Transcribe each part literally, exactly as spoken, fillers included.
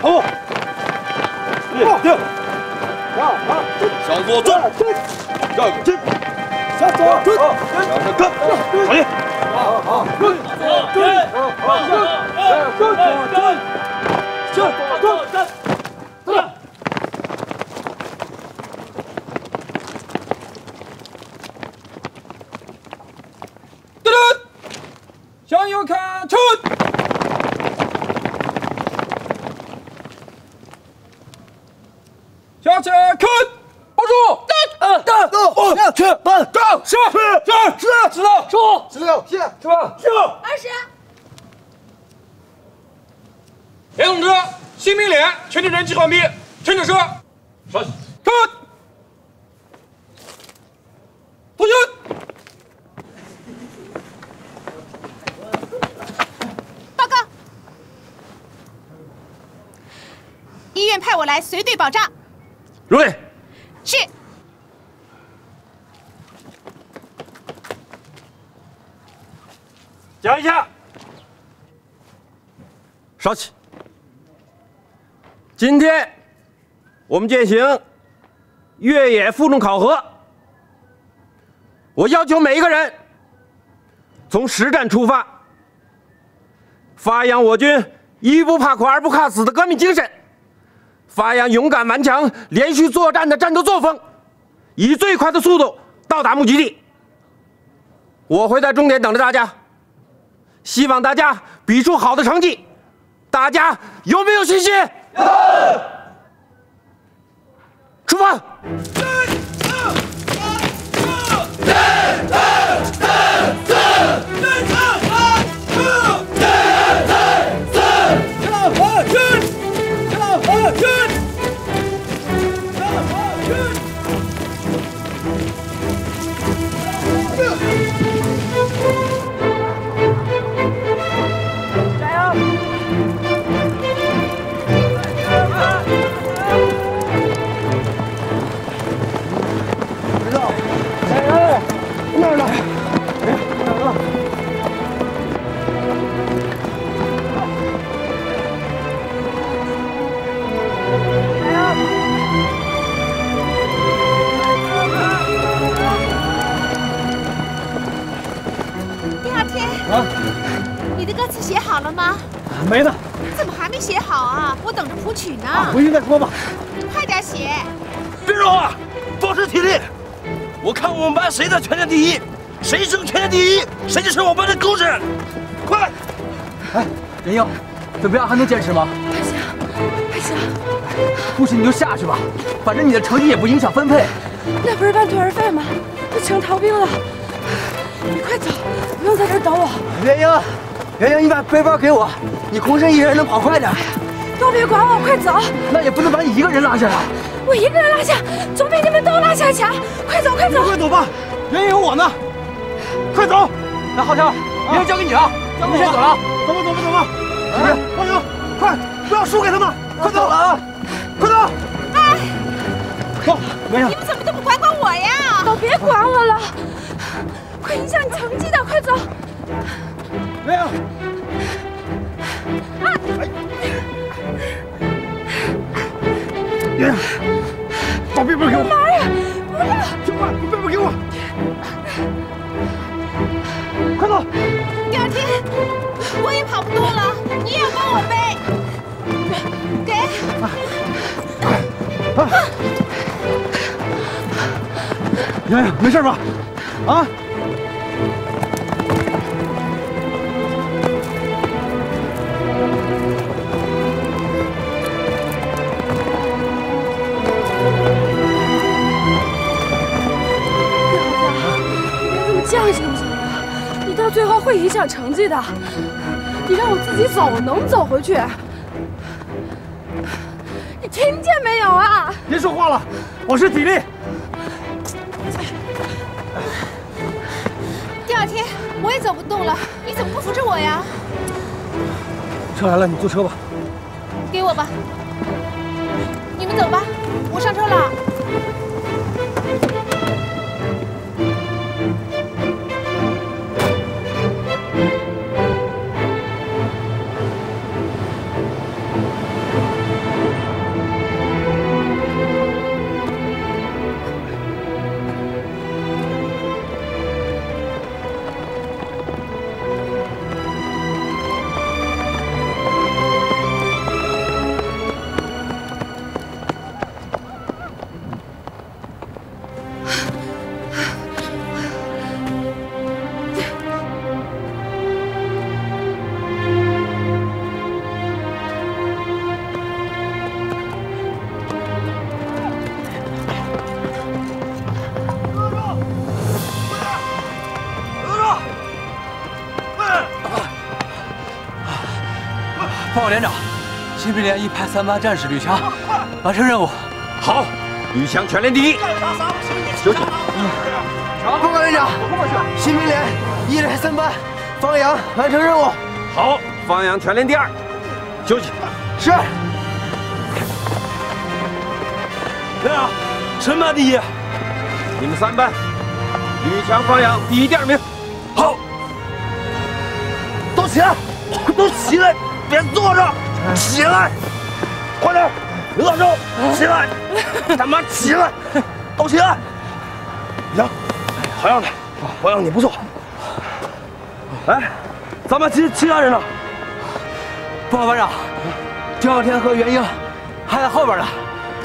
跑！立定！向左转，绕一个。向左转，向上看，好嘞！好好，转转转，往上，转转转，向左转，转。 向右看，出！向前看，保住！嗯，到，到，去，到，到，是，是，是，知道，说，十六，是，是吧？是。 二十。 连同志，新兵连，全体人齐完毕，全体射。 上， 看。同学。 医院派我来随队保障。 入队。 是。 讲一下。稍起。今天我们进行越野负重考核。我要求每一个人从实战出发，发扬我军一不怕苦二不怕死的革命精神。 发扬勇敢顽强、连续作战的战斗作风，以最快的速度到达目的地。我会在终点等着大家，希望大家比出好的成绩。大家有没有信心？有。出发！ 你的歌词写好了吗？ 没呢。 怎么还没写好啊？我等着谱曲呢。 啊、回去再说吧。 快点写！ 别说话，保持体力。我看我们班谁在全年第一，谁争全年第一，谁就是我们班的狗屎。快！ 哎，任英，怎么样？还能坚持吗？ 还行，还行。 不行你就下去吧，反正你的成绩也不影响分配。 那不是办托儿费吗？我成逃兵了。你快走，不用在这儿等我。 任英，任英，你把背包给我，你空身一人能跑快点。 都别管我，快走！ 那也不能把你一个人拉下来。 我一个人拉下，总比你们都拉下强。快走，快走！ 快走吧，任英有我呢。快走！来，浩强，任英交给你了，我们先走了。走吧，走吧，走吧。哎，浩强，快，不要输给他们！快走了啊！快走！ 哎， 走，任英。 你们怎么都不管管我呀？都别管我了，会影响你成绩的，快走！ 任英。 啊！ 圆圆，把背包给我！ 妈呀！不要！ 小万，把背包给我！快走！ 第二天我也跑不动了，你也要帮我背。给。 啊！圆圆，没事吧？啊！ 这样行不行啊？你到最后会影响成绩的。你让我自己走，我能走回去。你听见没有啊？ 别说话了，保持体力。 第二天我也走不动了，你怎么不扶着我呀？ 车来了，你坐车吧。 给我吧。你们走吧，我上车了。 任报告连长，新兵连一排三班战士吕强完成任务。 好，吕强全连第一。休息。 报告连长，新兵连一连三班方阳完成任务。 好，方阳全连第二。休息。 是。 连长，什么第一？ 你们三班，吕强、方阳第一、第二名。 好，都起来，都起来，别坐着，起来，快点，刘大寿，起来，他妈起来，都起来。行，好样的，好样的，你不错。哎，咱们其其他人呢？ 报告班长，刁小天和袁英还在后边呢。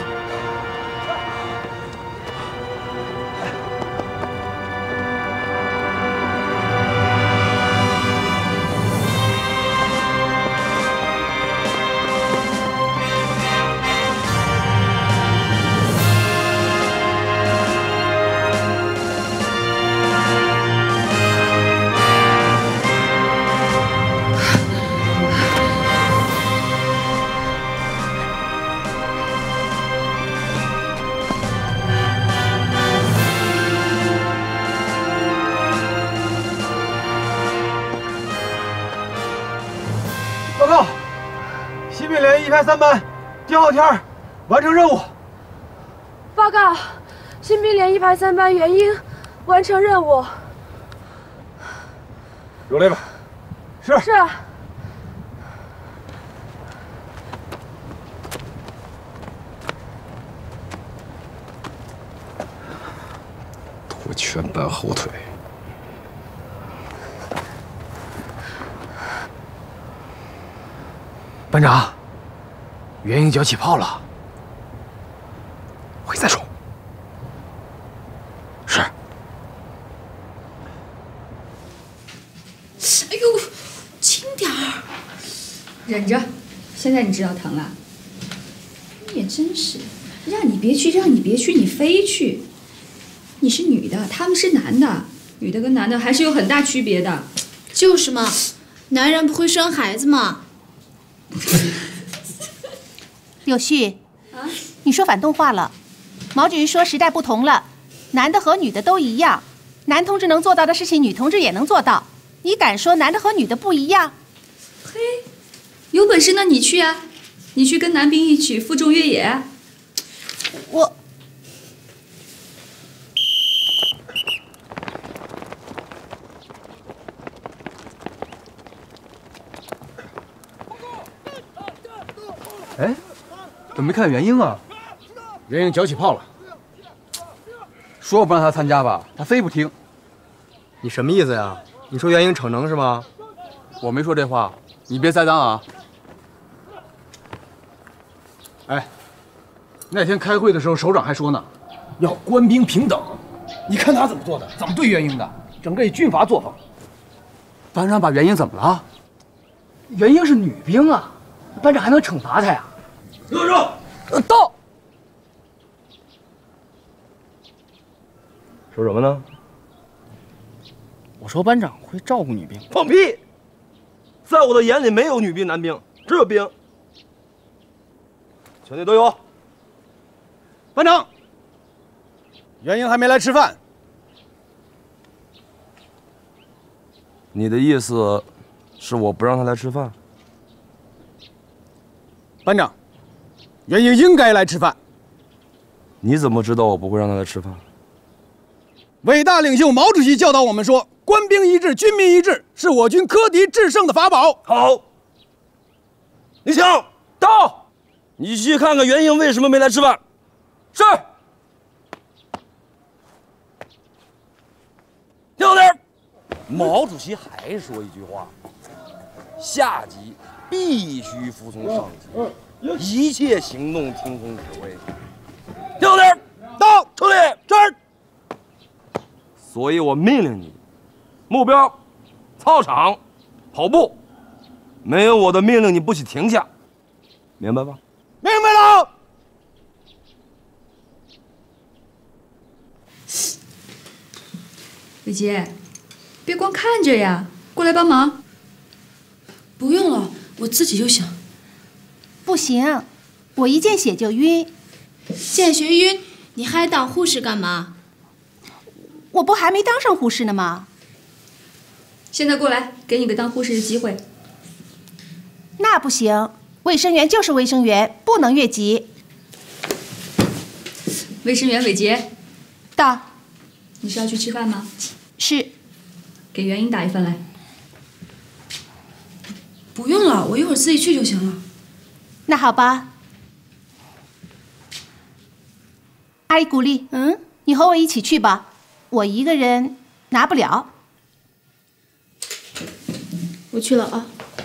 报告，新兵连一排三班刁小天完成任务。 报告，新兵连一排三班袁英完成任务。 入列吧。 是。 是。 拖全班后腿。 班长，袁英脚起泡了，会再冲。是。 哎呦，轻点儿，忍着。现在你知道疼了？你也真是，让你别去，让你别去，你非去。你是女的，他们是男的，女的跟男的还是有很大区别的。 就是嘛，男人不会生孩子嘛。 柳絮，啊，你说反动话了。毛主席说时代不同了，男的和女的都一样，男同志能做到的事情，女同志也能做到。你敢说男的和女的不一样？ 嘿，有本事那你去啊，你去跟男兵一起负重越野。 我。 哎，怎么没看见袁英啊？ 袁英脚起泡了， 说不让他参加吧，他非不听。 你什么意思呀？你说袁英逞能是吗？ 我没说这话，你别栽赃啊。 哎，那天开会的时候，首长还说呢，要官兵平等。你看他怎么做的，怎么对袁英的，整个以军阀作风。 班长把袁英怎么了？ 袁英是女兵啊，班长还能惩罚她呀？ 刘大寿， 呃，到。 说什么呢？ 我说班长会照顾女兵。 放屁！在我的眼里没有女兵男兵，只有兵。全队都有。 班长，袁英还没来吃饭。 你的意思是我不让他来吃饭？ 班长，袁英应该来吃饭。 你怎么知道我不会让他来吃饭？ 伟大领袖毛主席教导我们说，官兵一致，军民一致，是我军克敌制胜的法宝。 好，李强到，你去看看袁英为什么没来吃饭。是。听好点，毛主席还说一句话：下级必须服从上级，一切行动听从指挥。听好点，到，处理这儿。所以我命令你，目标，操场，跑步，没有我的命令你不许停下，明白吧？ 明白了。 伟杰，别光看着呀，过来帮忙。 不用了，我自己就行。 不行，我一见血就晕。 见血晕，你还当护士干嘛？ 我不还没当上护士呢吗？ 现在过来，给你个当护士的机会。 那不行，卫生员就是卫生员，不能越级。 卫生员伟杰， 到。 你是要去吃饭吗？ 是。 给元英打一份来。 不用了，我一会儿自己去就行了。 那好吧。阿姨鼓励，嗯，你和我一起去吧，我一个人拿不了。 我去了啊。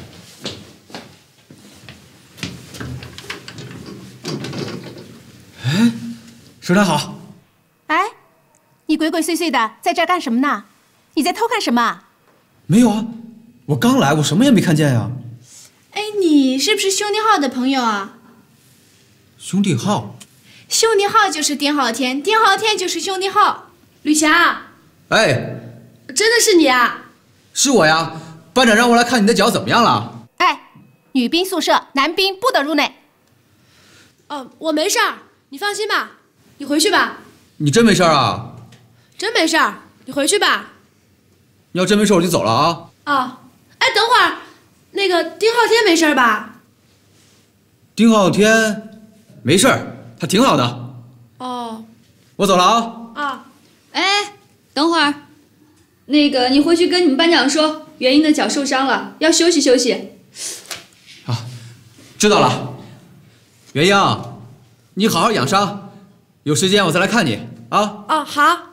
哎，首长好。 哎，你鬼鬼祟祟的在这儿干什么呢？你在偷看什么？ 没有啊，我刚来，我什么也没看见呀。 哎，你是不是兄弟号的朋友啊？ 兄弟号。 兄弟号就是丁浩天，丁浩天就是兄弟号。吕霞。 哎。 真的是你啊？ 是我呀，班长让我来看你的脚怎么样了。 哎，女兵宿舍，男兵不得入内。 哦，我没事儿，你放心吧，你回去吧。 你真没事啊？ 真没事儿，你回去吧。 你要真没事我就走了啊。 哦，哎，等会儿，那个丁浩天没事吧？ 丁浩天没事儿，他挺好的。 哦， 我走了啊。 啊， 哎，等会儿，那个你回去跟你们班长说，元英的脚受伤了，要休息休息。 啊，知道了。元英，你好好养伤，有时间我再来看你啊。 哦，好。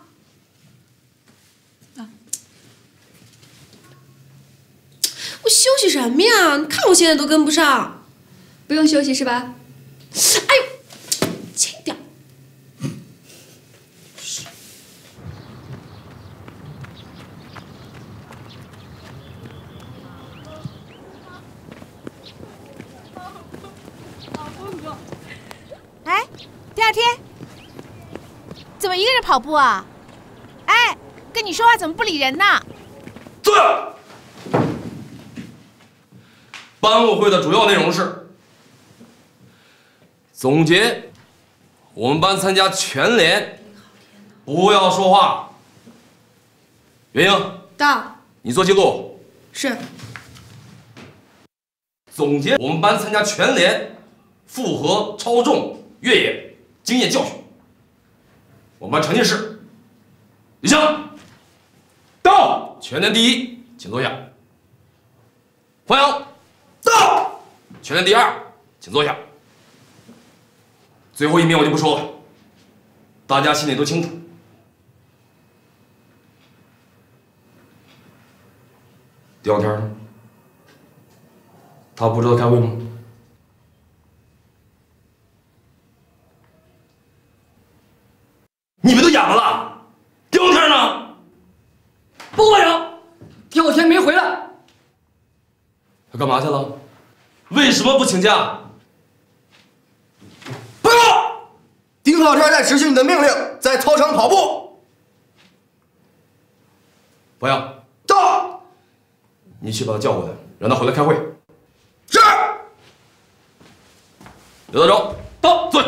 我休息什么呀？你看我现在都跟不上。 不用休息是吧？ 哎呦，轻点。 哎，第二天怎么一个人跑步啊？哎，跟你说话怎么不理人呢？ 坐下。班务会的主要内容是总结我们班参加全联，不要说话。元英， 到。 你做记录。 是。 总结我们班参加全联复合超重越野经验教训。我们班成绩是：李湘到，全联第一，请坐下。方阳到，全联第二，请坐下。最后一名我就不说了，大家心里都清楚。第二天呢？他不知道开会吗？你们都哑巴了？第二天呢？ 不会有，第二天没回来。 他干嘛去了？为什么不请假？ 报告，丁浩天在执行你的命令，在操场跑步。 博洋， 到。 你去把他叫过来，让他回来开会。 是。 刘大钊，到，坐下。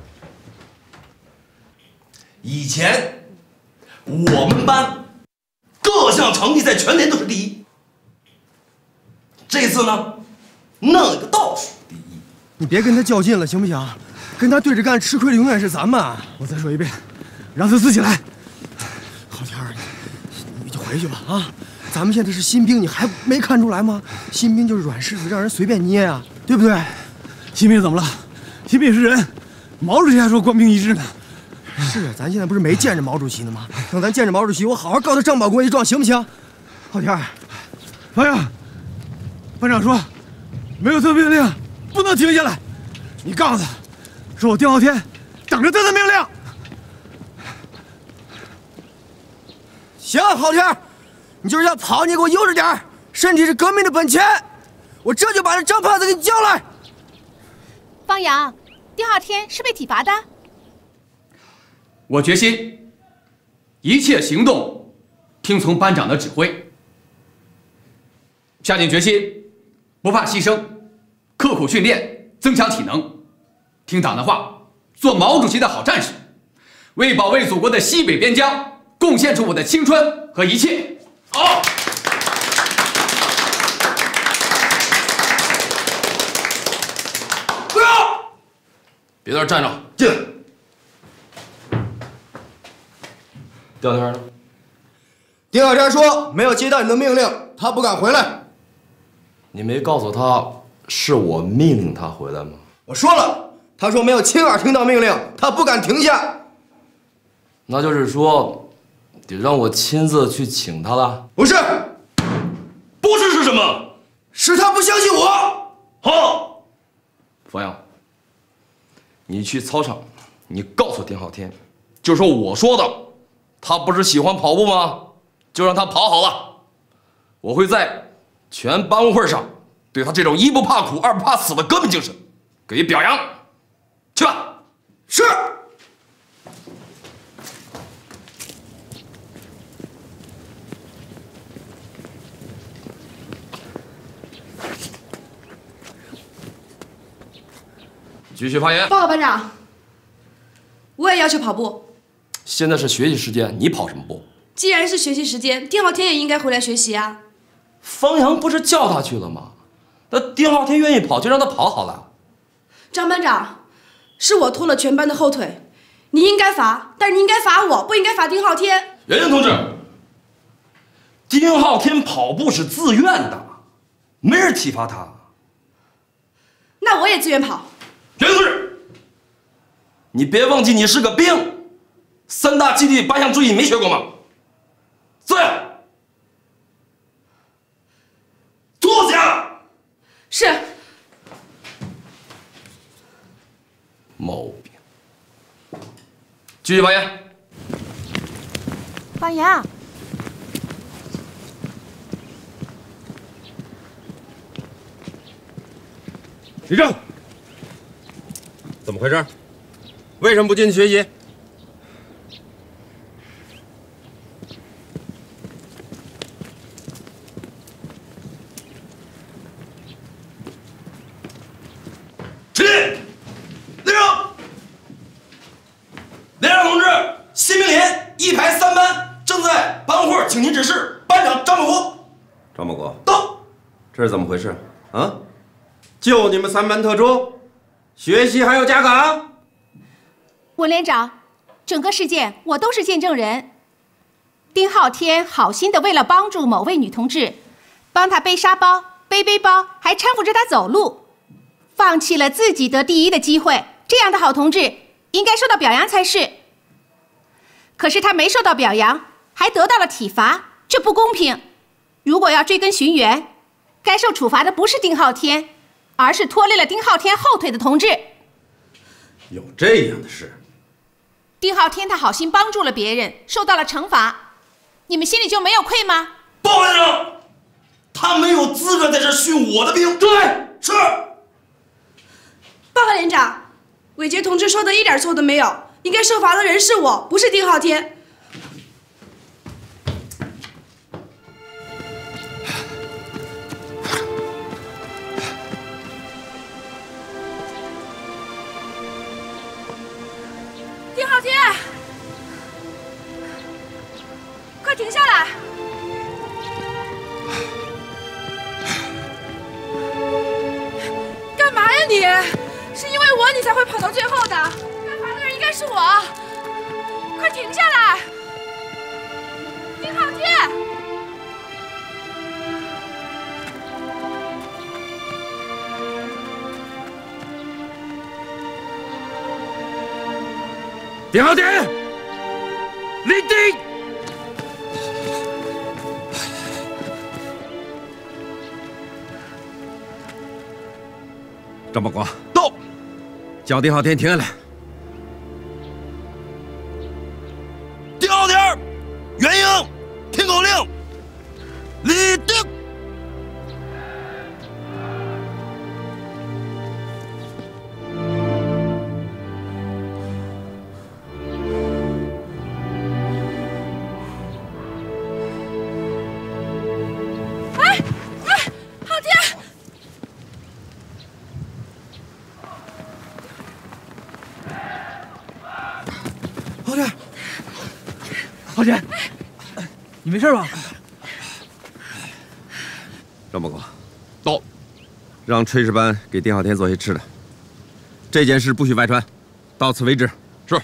以前我们班各项成绩在全联都是第一，这次呢，弄一个倒数第一。 你别跟他较劲了，行不行？跟他对着干，吃亏的永远是咱们。我再说一遍，让他自己来。浩天，你就回去吧啊！咱们现在是新兵，你还没看出来吗？新兵就是软柿子，让人随便捏啊，对不对？ 新兵怎么了？新兵是人，毛主席还说官兵一致呢。 是啊，咱现在不是没见着毛主席呢吗？等咱见着毛主席，我好好告他张保国一状，行不行？浩天， 方阳，班长说没有他命令不能停下来，你告诉他，说我丁浩天等着他的命令。 行，浩天，你就是要跑，你给我悠着点，身体是革命的本钱。我这就把这张胖子给你叫来。 方阳，丁浩天是被体罚的。 我决心一切行动听从班长的指挥，下定决心不怕牺牲，刻苦训练， 增强体能，听党的话，做毛主席的好战士，为保卫祖国的西北边疆贡献出我的青春和一切。好。 不要，别在这站着，进来。丁小天呢？ 丁小天说没有接到你的命令，他不敢回来。 你没告诉他是我命令他回来吗？ 我说了，他说没有亲耳听到命令，他不敢停下。 那就是说，得让我亲自去请他了？ 不是， 不是是什么？ 是他不相信我。 好，冯阳，你去操场，你告诉丁浩天，就说我说的，他不是喜欢跑步吗？就让他跑好了。我会在全班务会上对他这种一不怕苦二不怕死的革命精神给予表扬。去吧。 是。 继续发言。 报告班长，我也要求跑步。 现在是学习时间，你跑什么步？ 既然是学习时间，丁浩天也应该回来学习啊。 方阳不是叫他去了吗？那丁浩天愿意跑，就让他跑好了。 张班长，是我拖了全班的后腿，你应该罚，但是你应该罚我，不应该罚丁浩天。 袁英同志，丁浩天跑步是自愿的，没人体罚他。 那我也自愿跑。 袁英同志，你别忘记你是个兵，三大纪律八项注意没学过吗？坐下。坐下。 是。 毛病。继续发言。 方阳， 立正。怎么回事？为什么不进去学习？ 起立！立正！连长同志，新兵连一排三班正在班会，请您指示。班长张保国。 张保国， 到。 这是怎么回事啊？就你们三班特殊，学习还要加岗？ 文连长，整个事件我都是见证人。丁浩天好心的为了帮助某位女同志，帮她背沙包、背背包，还搀扶着她走路，放弃了自己得第一的机会。这样的好同志应该受到表扬才是。可是他没受到表扬，还得到了体罚，这不公平。如果要追根寻源，该受处罚的不是丁浩天，而是拖累了丁浩天后腿的同志。 有这样的事？ 丁浩天他好心帮助了别人，受到了惩罚，你们心里就没有愧吗？ 报连长，他没有资格在这训我的兵。 对， 是。 报告连长，伟杰同志说的一点错都没有，应该受罚的人是我，不是丁浩天。丁浩天，快停下来！干嘛呀你？是因为我你才会跑到最后的，该罚的人应该是我。快停下来！丁浩天， 丁浩天，立定！张保国， 到。 叫丁浩天停下来。 丁浩天，袁英，听口令，立定。 你没事吧？ 张报告， 到， 让炊事班给丁浩天做些吃的。这件事不许外传，到此为止。 是。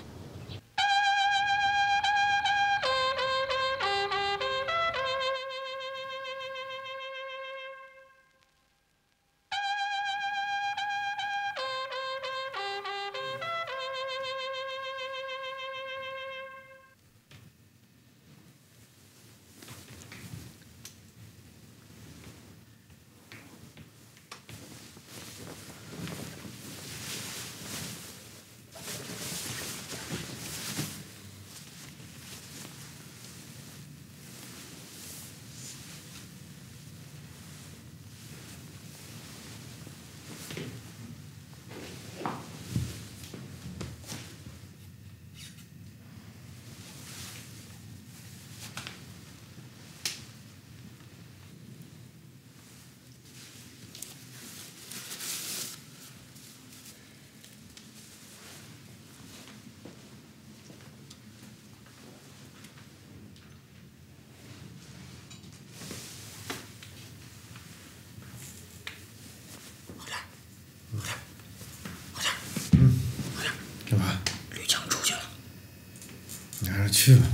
干嘛？吕强出去了。你还是去吧。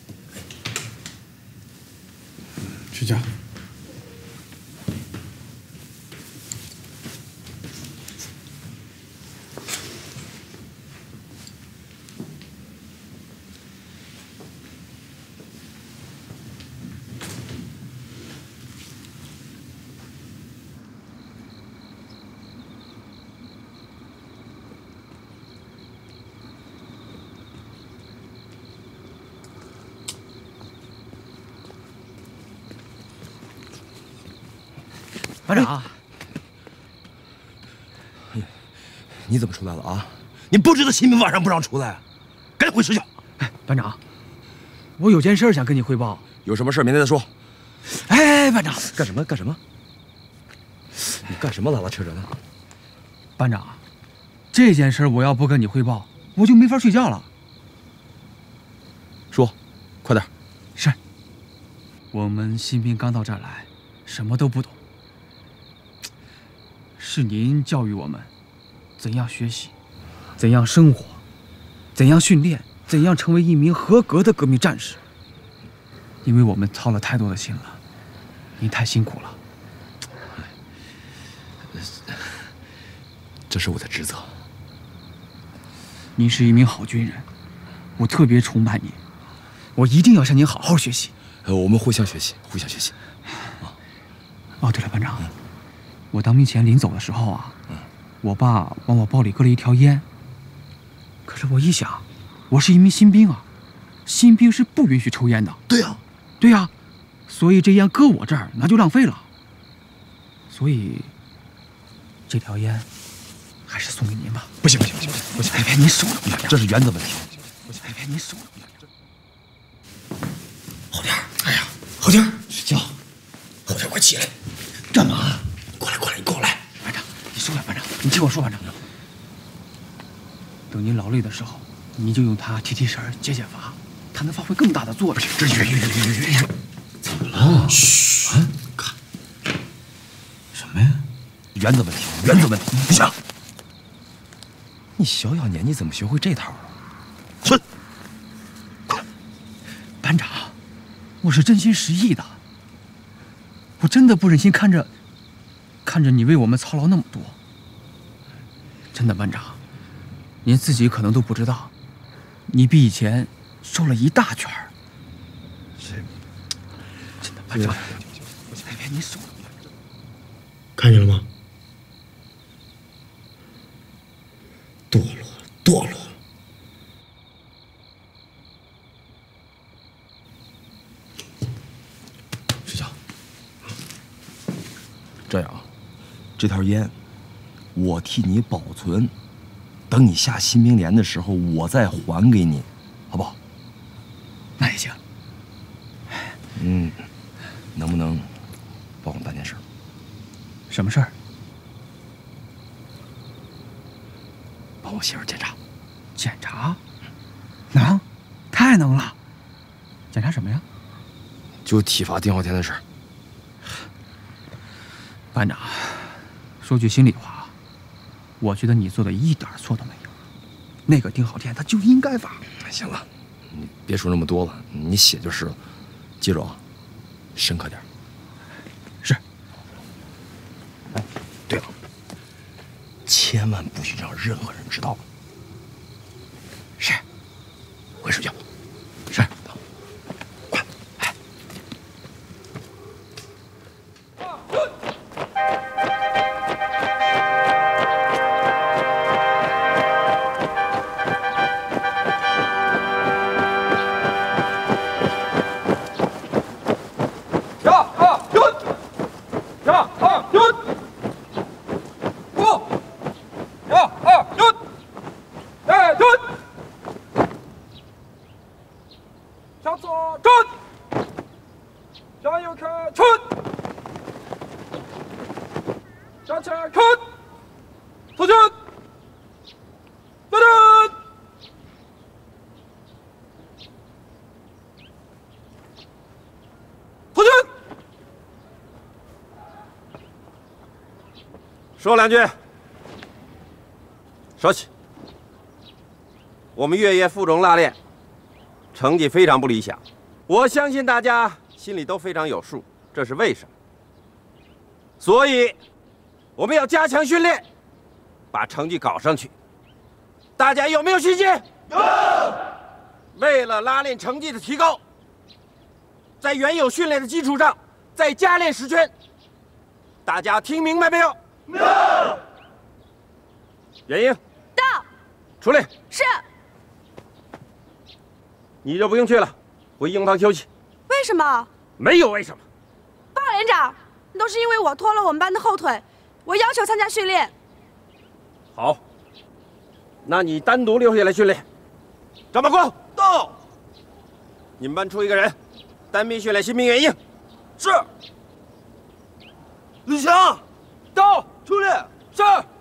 睡觉。 班长， 你怎么出来了啊？你不知道新兵晚上不让出来啊？赶紧回睡觉。 哎，班长，我有件事想跟你汇报。 有什么事明天再说。 哎，班长， 干什么？干什么？你干什么拉拉扯扯的？ 班长，这件事我要不跟你汇报，我就没法睡觉了。 说，快点。 是。我们新兵刚到这儿来，什么都不懂。是您教育我们怎样学习，怎样生活，怎样训练，怎样成为一名合格的革命战士。因为我们操了太多的心了，您太辛苦了。 这是我的职责。 您是一名好军人，我特别崇拜您，我一定要向您好好学习。 呃，我们互相学习，互相学习。 哦，对了，班长。我当兵前临走的时候啊，我爸往我包里搁了一条烟。可是我一想，我是一名新兵啊，新兵是不允许抽烟的。 对呀， 对呀，所以这烟搁我这儿那就浪费了。所以这条烟还是送给您吧。 不行不行不行不行！ 别别，您收了， 这是原则问题。 不行，别别，您收了。 好点儿，哎呀，好点儿，睡觉。好点儿，快起来！干嘛？过来，过来，你跟我来。 班长，你收了，班长，你听我说，班长。等您劳累的时候，您就用它提提神、解解乏，它能发挥更大的作用。 这远远远远远远！怎么了？嘘，啊，看什么呀？ 原则问题，原则问题。不行，你小小年纪怎么学会这套了？ 去！ 班长，我是真心实意的。我真的不忍心看着，看着你为我们操劳那么多。真的，班长，您自己可能都不知道，你比以前瘦了一大圈儿。 是， 真的，班长，别别，您瘦了。 看见了吗？堕落，堕落。睡觉。 这样啊，这条烟我替你保存，等你下新兵连的时候，我再还给你，好不好？ 那也行。 嗯，能不能帮我办件事？ 什么事儿？ 帮我媳妇检查。 检查？能？太能了。检查什么呀？ 就体罚丁浩天的事儿。 班长，说句心里话，我觉得你做的一点错都没有。那个丁浩天他就应该罚。 行了，你别说那么多了，你写就是了。记住啊，深刻点。 是。 哎，对了，千万不许让任何人知道。是。回睡觉。是。快，哎。 说两句。说起，我们越野附中拉练成绩非常不理想，我相信大家心里都非常有数，这是为什么？所以，我们要加强训练，把成绩搞上去。大家有没有信心？有。为了拉练成绩的提高，在原有训练的基础上再加练十圈。大家听明白没有？有。袁英， 到。 出来。 是。 你就不用去了，回营房休息。 为什么？ 没有为什么。 报告连长，都是因为我拖了我们班的后腿，我要求参加训练。 好，那你单独留下来训练。张宝光到。你们班出一个人，单兵训练新兵袁英。是。 吕强到。出列。 是。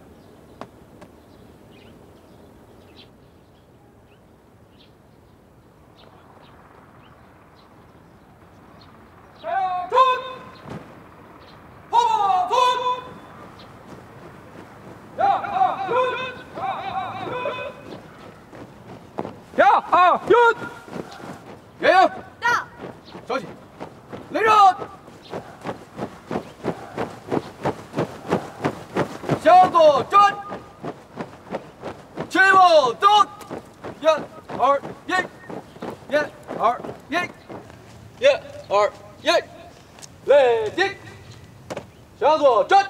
呀啊！运，袁英到， 收起，雷热，向左转，前往走，一、二、一，一、二、一，一、二、一，立定，向左转。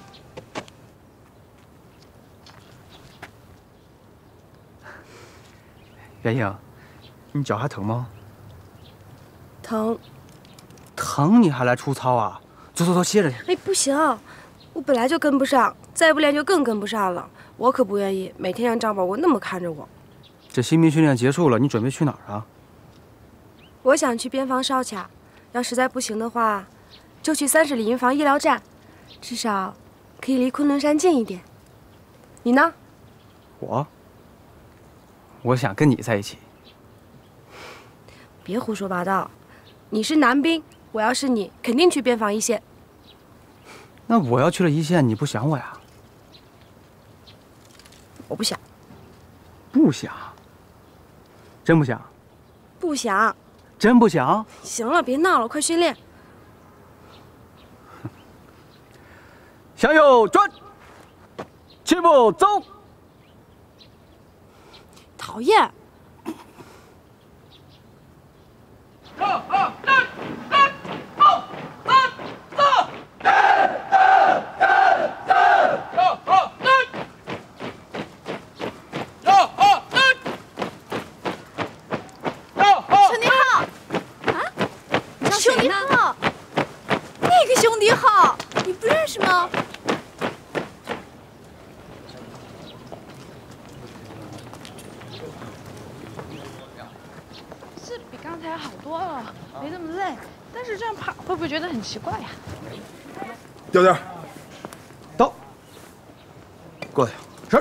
袁英，你脚还疼吗？ 疼。 疼你还来出操啊？走走走，歇着去。 哎，不行，我本来就跟不上，再不练就更跟不上了。我可不愿意每天让张宝国那么看着我。 这新兵训练结束了，你准备去哪儿啊？ 我想去边防哨卡，要实在不行的话，就去三十里营房医疗站，至少可以离昆仑山近一点。你呢？ 我。我想跟你在一起。 别胡说八道，你是男兵，我要是你，肯定去边防一线。 那我要去了一线，你不想我呀？ 我不想。 不想？真不想？ 不想。 真不想？ 行了，别闹了，快训练。 向右转，齐步走。 讨厌！ 兄弟号啊！兄弟号，那个兄弟号，你不认识吗？ 刚才好多了，没那么累。但是这样跑会不会觉得很奇怪呀？ 调调， 到。 过来。 是。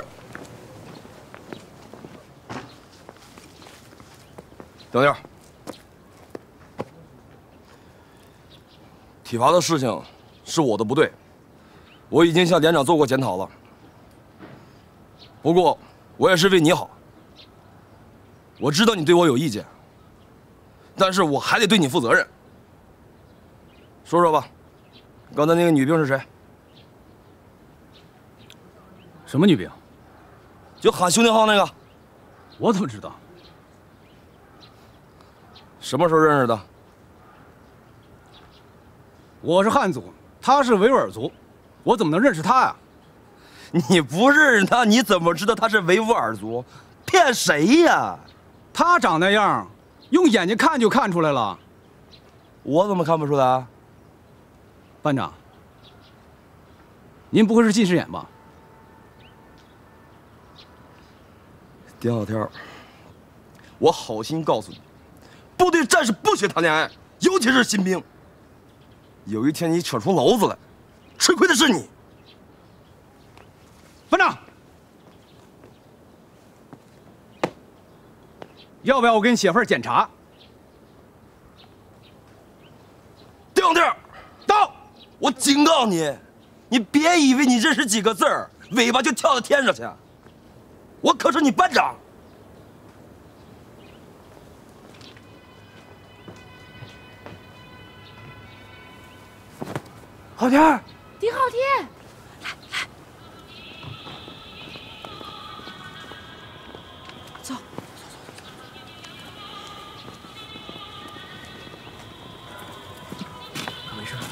调调， 体罚的事情是我的不对，我已经向连长做过检讨了。不过我也是为你好，我知道你对我有意见，但是我还得对你负责任。说说吧，刚才那个女兵是谁？ 什么女兵？ 就喊兄弟号那个。 我怎么知道？ 什么时候认识的？ 我是汉族，他是维吾尔族，我怎么能认识他呀？ 你不认识他，你怎么知道他是维吾尔族？骗谁呀？ 他长那样，用眼睛看就看出来了。 我怎么看不出来？ 班长，您不会是近视眼吧？ 丁小天，我好心告诉你，部队战士不许谈恋爱，尤其是新兵。有一天你扯出篓子来，吃亏的是你。 班长，要不要我给你写份检查？ 丁小天，到！我警告你，你别以为你认识几个字儿，尾巴就跳到天上去。我可是你班长。 昊天， 丁昊天，来来，走。 没事。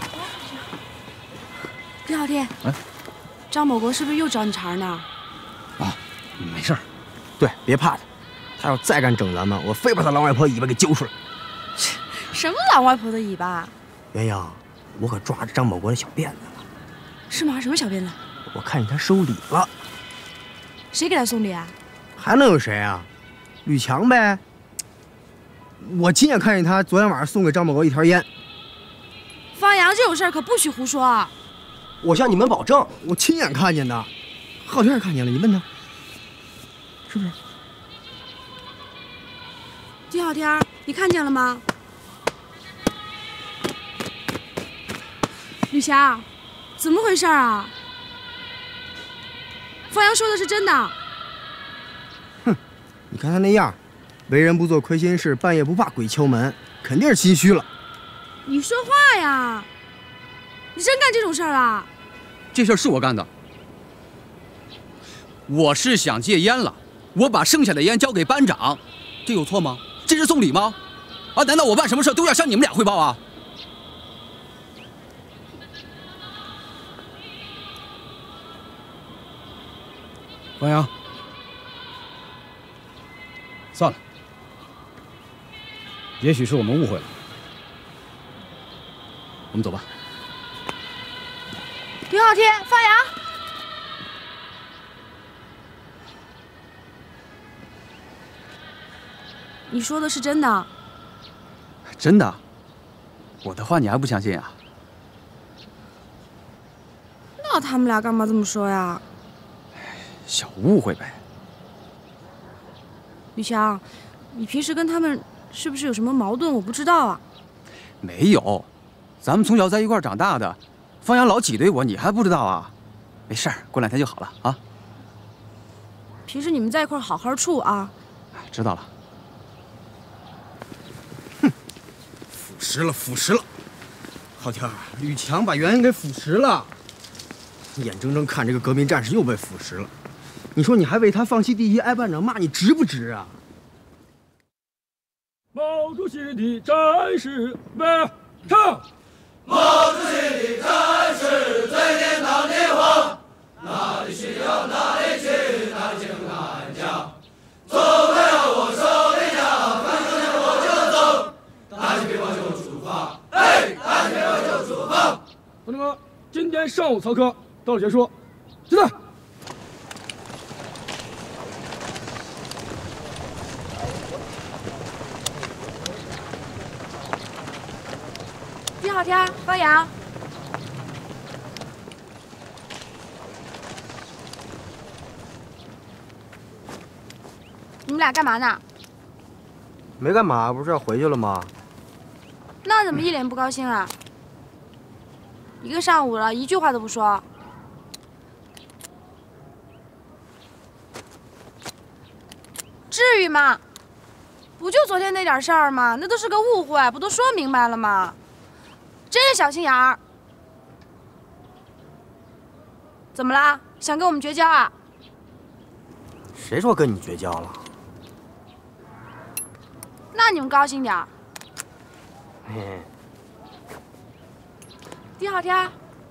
丁昊天， 哎， 张某国是不是又找你茬呢？ 啊，没事。对，别怕他，他要再敢整咱们，我非把他狼外婆尾巴给揪出来。 什么狼外婆的尾巴？ 鸳鸯，我可抓着张某国的小辫子了。 是吗？什么小辫子？ 我看见他收礼了。 谁给他送礼啊？ 还能有谁啊？吕强呗。我亲眼看见他昨天晚上送给张某国一条烟。 方阳，这种事儿可不许胡说啊！ 我向你们保证，我亲眼看见的。昊天也看见了，你问他，是不是？ 丁昊天，你看见了吗？吕霞，怎么回事啊？方阳说的是真的。 哼，你看他那样，为人不做亏心事，半夜不怕鬼敲门，肯定是心虚了。 你说话呀！你真干这种事儿啊？ 这事儿是我干的。我是想戒烟了，我把剩下的烟交给班长，这有错吗？这是送礼吗？啊，难道我办什么事都要向你们俩汇报啊？ 方阳，算了，也许是我们误会了。我们走吧。 丁昊天，方阳，你说的是真的？ 真的？我的话你还不相信啊？ 那他们俩干嘛这么说呀？ 小误会呗。 吕强，你平时跟他们是不是有什么矛盾？我不知道啊。 没有，咱们从小在一块儿长大的，方阳老挤兑我，你还不知道啊？没事儿，过两天就好了啊。 平时你们在一块儿好好处啊。 知道了。 哼，腐蚀了，腐蚀了。昊天，吕强把袁恩给腐蚀了，眼睁睁看这个革命战士又被腐蚀了。你说你还为他放弃第一，挨班长骂，你值不值啊？ 毛主席的战士们，唱！ 毛主席的战士在天堂的话，哪里需要哪里去，哪里请哪里讲。走开了我手里家，看见我就走，打起乒乓球出发，哎，打起乒乓球出发。 同志们，今天上午操课到此结束，现在。 丁昊天，方阳，你们俩干嘛呢？ 没干嘛，不是要回去了吗？ 那怎么一脸不高兴啊？ 一个上午了，一句话都不说。至于吗？不就昨天那点事儿吗？那都是个误会，不都说明白了吗？真是小心眼儿。怎么啦？想跟我们绝交啊？ 谁说跟你绝交了？ 那你们高兴点儿。 嘿嘿。 底好天，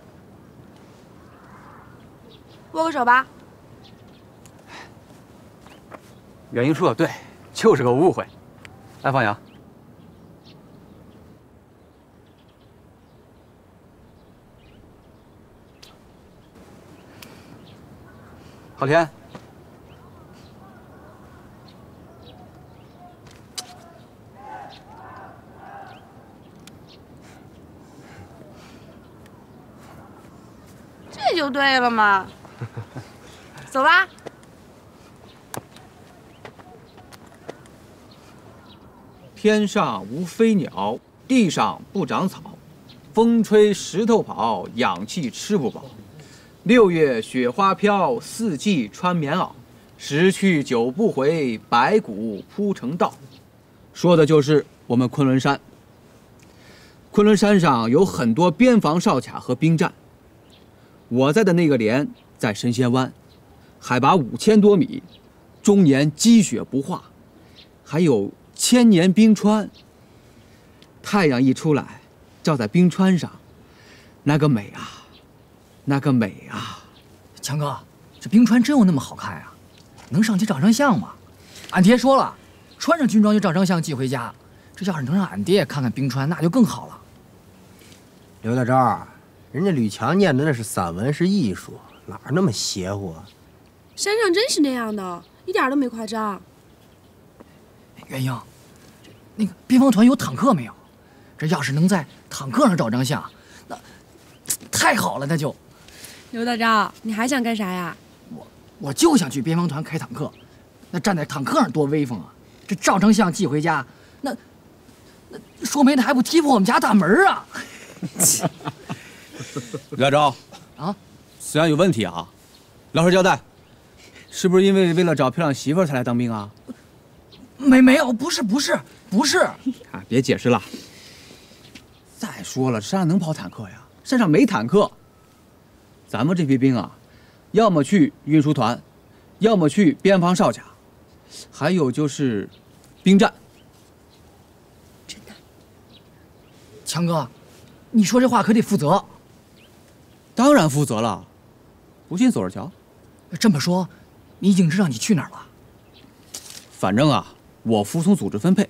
握个手吧。 元英说的对，就是个误会。来，方阳。郝天。 这就对了嘛。走吧。 天上无飞鸟，地上不长草，风吹石头跑，氧气吃不饱。六月雪花飘，四季穿棉袄，十去九不回，白骨铺成道。说的就是我们昆仑山。昆仑山上有很多边防哨卡和兵站。我在的那个连在神仙湾，海拔五千多米，终年积雪不化，还有千年冰川。太阳一出来，照在冰川上，那个美啊，那个美啊！ 强哥，这冰川真有那么好看啊？能上去照张相吗？俺爹说了，穿上军装就照张相寄回家。这要是能让俺爹看看冰川，那就更好了。 刘大钊，人家吕强念的那是散文，是艺术，哪儿那么邪乎啊？ 山上真是那样的，一点都没夸张。 元英，那个边防团有坦克没有？这要是能在坦克上照张相，那太好了，那就。 刘大钊，你还想干啥呀？ 我我就想去边防团开坦克，那站在坦克上多威风啊！这照张相寄回家，那那说没的还不踢破我们家大门啊！ 刘大钊啊， 虽然有问题啊，老实交代，是不是因为为了找漂亮媳妇才来当兵啊？ 没没有，不是不是不是。 啊，别解释了。再说了，山上能跑坦克呀？山上没坦克。咱们这批兵啊，要么去运输团，要么去边防哨卡，还有就是兵站。 真的？ 强哥，你说这话可得负责。 当然负责了，不信走着瞧。 这么说，你已经知道你去哪儿了？ 反正啊，我服从组织分配。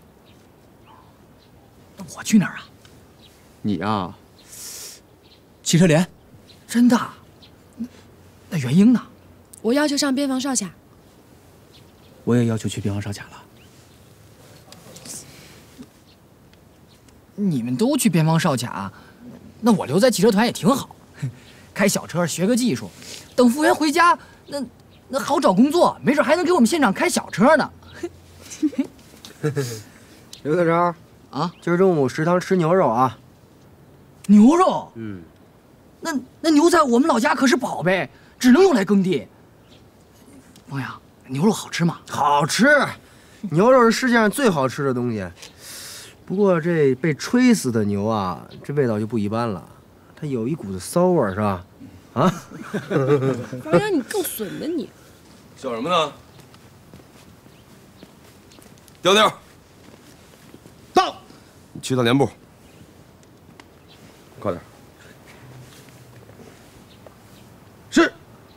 那我去哪儿啊？ 你啊，汽车连。 真的？那元英呢？ 我要求上边防哨卡。 我也要求去边防哨卡了。 你们都去边防哨卡，那我留在汽车团也挺好，开小车学个技术，等复员回家，那那好找工作，没准还能给我们县长开小车呢。 刘大钊啊， 今儿中午食堂吃牛肉啊。 牛肉？ 嗯。 那那牛在我们老家可是宝贝，只能用来耕地。王阳，牛肉好吃吗？ 好吃，牛肉是世界上最好吃的东西。不过这被吹死的牛啊，这味道就不一般了，它有一股子骚味儿，是吧？啊？ 王阳，你够损的你！ 笑什么呢？调调， 到， 你去趟连部，快点。是。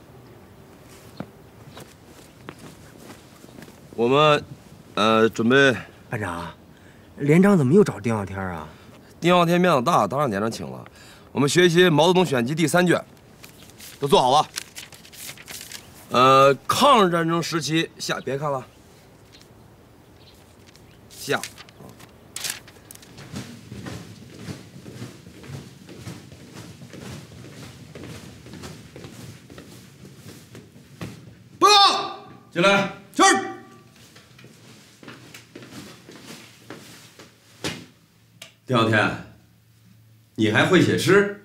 我们，呃，准备。 班长，连长怎么又找丁傲天啊？ 丁傲天面子大，当然连长请了。我们学习《毛泽东选集》第三卷，都做好了。呃，抗日战争时期下，别看了，下。报告，进来。是。丁傲天，你还会写诗？